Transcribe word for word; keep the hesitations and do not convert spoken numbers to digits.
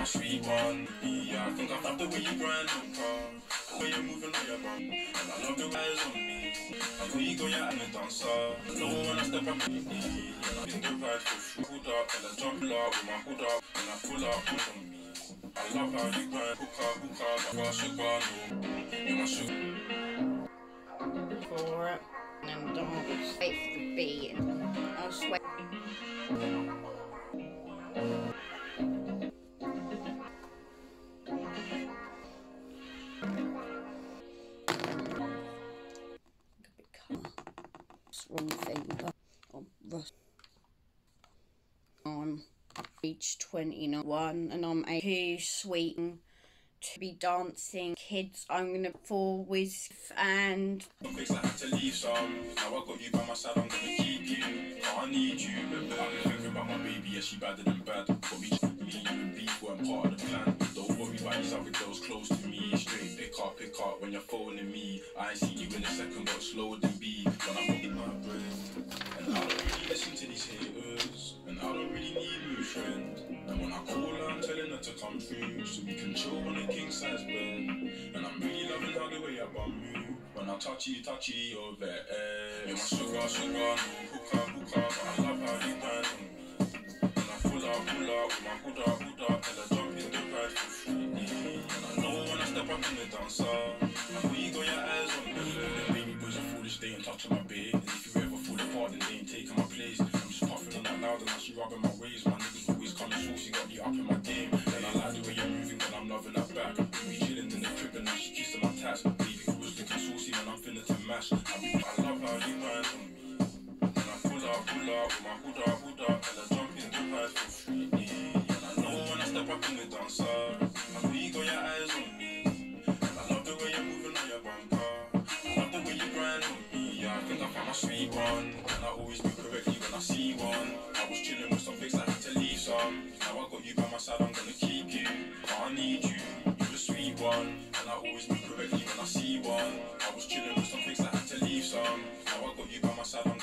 my sweet one. Yeah, I think I love the way you grind on car, the way you're moving on your bum, and I love the eyes on me. I know you go, yeah, I'm a dancer. I know when I step up in the yeah, in the ride for free. Hood up, and I jump up with my hood up, and I pull up, pull on me. I love how you grind, hook up, hook up, I got sugar, no, you're my sugar. For it, and I'll wait for the beat, and I'll sweat. Wrong finger. Oh, Ruth. I'm age twenty-one and I'm too sweet to be dancing. Kids, I'm gonna fall with and. Things I had to leave some. Now I got you by my side, I'm gonna keep you. I need you. I've been thinking about my baby, yeah, she better than bad. But me, me, you and beef weren't part of the plan. Don't worry about these other girls close to me. Straight pick up, pick up when you're phoning me. I ain't seen you in a second, got slower than B. When I'm in my brain. And I don't really listen to these haters. And I don't really need new friend. And when I call her, I'm telling her to come through. So we can chill on a king size bed. And I'm really loving how the way I bum you. When I touch you, touch you over there. You're my sugar, sugar, no hook up, hook up. But I love how you grind on me. And I pull up, pull up with my hood up, hood up. And I jump in the ride for free. And I know when I step up in the dancer, I know you got your eyes on me. Them baby boys are foolish, they ain't touching my babe. And if you ever fall apart, then they ain't taking my place. I'm just puffing on that loud and now she rubbing my waist. My niggas always coming saucy, got me up in my game. And I like the way you're moving, but I'm loving that back. We chilling in the crib and now she kissing my tats. Baby always looking saucy, man, I'm finna to mash. I, I love how you grind on me. And I pull up, pull up with my hood up, hood up. And I jump in the ride for free. And I know when I step up in the dancer, I know you got your eyes on me. And I love the way you're moving on your bumper. I love the way you grind on me. Yeah, I think I found my sweet one. And I always do correctly when I see one. I was chilling with some pics, I had to leave some. Now I got you by my side, I'm gonna keep you. I need you, you're the sweet one. And I always do correctly when I see one. I was chilling with some pics, I had to leave some. Now I got you by my side, I'm